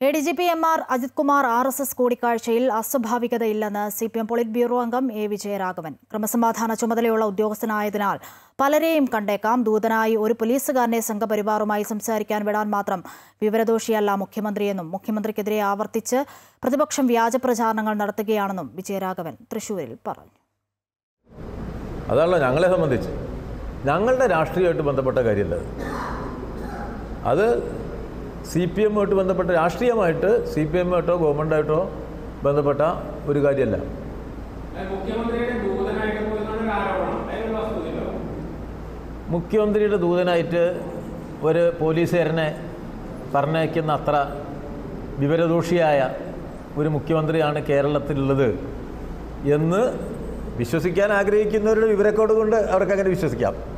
ADGP MR Ajith Kumar RSS കൂടിക്കാഴ്ചയിൽ അസ്വാഭാവികതയില്ലെന്ന് CPM politburo അംഗം A. വിജയരാഘവൻ. ക്രമസമാധാന ചുമതലയുള്ള ഉദ്യോഗസ്ഥനായതിനാൽ പലരെയും കണ്ടേക്കാം. ദൂതനായി ഒരു പോലീസുകാരനെ സംഘപരിവാറുമായി സംസാരിക്കാൻ വിടാൻ മാത്രം വിവരദോഷിയല്ല മുഖ്യമന്ത്രിയെന്നും മുഖ്യമന്ത്രിക്കെതിരെ ആവർത്തിച്ച് പ്രതിപക്ഷം വ്യാജ പ്രചാരണങ്ങൾ നടത്തുകയാണെന്നും വിജയരാഘവൻ തൃശൂരിൽ പറഞ്ഞു. അതല്ല ഞങ്ങളെ സംബന്ധിച്ച് ഞങ്ങളുടെ രാഷ്ട്രീയമായിട്ട് ബന്ധപ്പെട്ട കാര്യമല്ല അത് CPM-ആയിട്ട് ബന്ധപ്പെട്ട രാഷ്ട്രീയമായിട്ട് CPM-ആയിട്ടോ ഗവൺമെൻറ്റായിട്ടോ ബന്ധപ്പെട്ട ഒരു കാര്യമല്ല. മുഖ്യമന്ത്രിയുടെ ദൂതനായിട്ട് ഒരു പോലീസുകാരനെ പറഞ്ഞയക്കുന്ന അത്ര വിവരദോഷിയായ ഒരു മുഖ്യമന്ത്രിയാണ് കേരളത്തിലുള്ളത് എന്ന് വിശ്വസിക്കാൻ ആഗ്രഹിക്കുന്നവരുടെ വിവരക്കേട് കൊണ്ട് അവർക്ക് അങ്ങനെ വിശ്വസിക്കാം.